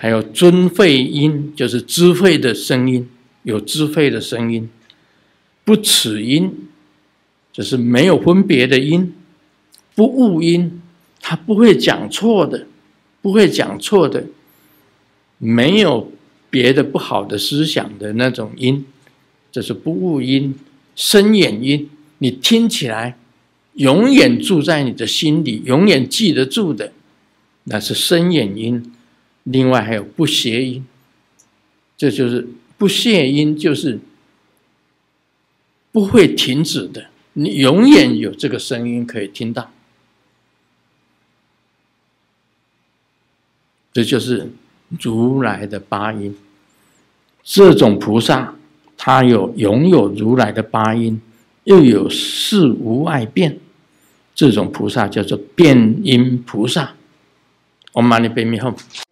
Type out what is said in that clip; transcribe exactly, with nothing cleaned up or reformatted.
还有尊吠音，就是知慧的声音，有智慧的声音；不齿音，就是没有分别的音；不误音，他不会讲错的，不会讲错的，没有别的不好的思想的那种音，这是不误音；深远音，你听起来永远住在你的心里，永远记得住的，那是深远音。另外还有不谐音，这就是不谐音，就是不会停止的，你永远有这个声音可以听到。这就是如来的八音。这种菩萨，他有拥有如来的八音，又有事无碍变，这种菩萨叫做变音菩萨。唵嘛呢叭咪吽。